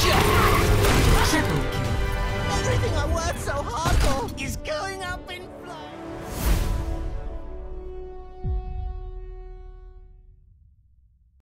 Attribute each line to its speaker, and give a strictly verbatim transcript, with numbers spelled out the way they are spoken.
Speaker 1: Triple kill.
Speaker 2: Everything I worked so hard for is going out